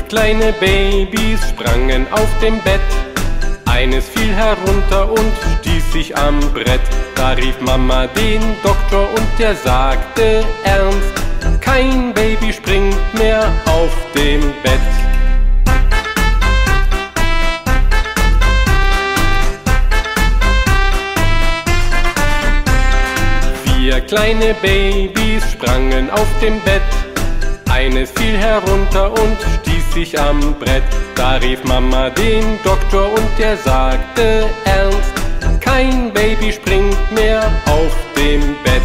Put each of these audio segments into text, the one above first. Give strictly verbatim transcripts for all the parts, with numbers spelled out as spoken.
kleine Babys sprangen auf dem Bett. Eines fiel herunter und stieß sich am Brett. Da rief Mama den Doktor und der sagte ernst: Kein Baby springt mehr auf dem Bett. Vier kleine Babys sprangen auf dem Bett. Eines fiel herunter und stieß sich am Brett. Da rief Mama den Doktor und der sagte ernst: Kein Baby springt mehr auf dem Bett.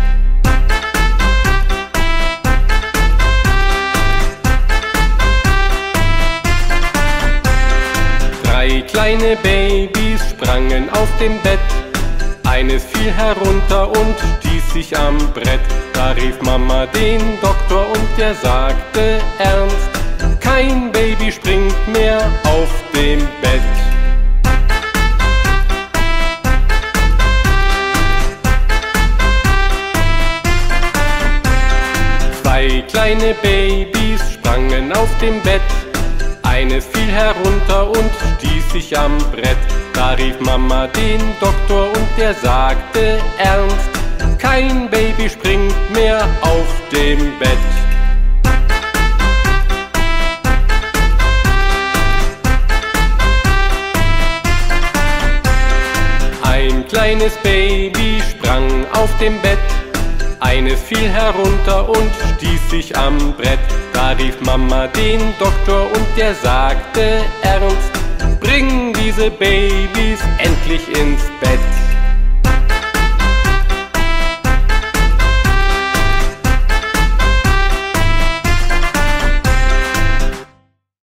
Drei kleine Babys sprangen auf dem Bett. Eines fiel herunter und stieß sich am Brett. Da rief Mama den Doktor und der sagte ernst: Kein Baby springt mehr auf dem Bett. Zwei kleine Babys sprangen auf dem Bett. Eines fiel herunter und stieß sich am Brett. Da rief Mama den Doktor und der sagte ernst: Kein Baby springt mehr auf dem Bett. Ein kleines Baby sprang auf dem Bett. Eines fiel herunter und stieß sich am Brett. Da rief Mama den Doktor und der sagte ernst: Bring diese Babys endlich ins Bett.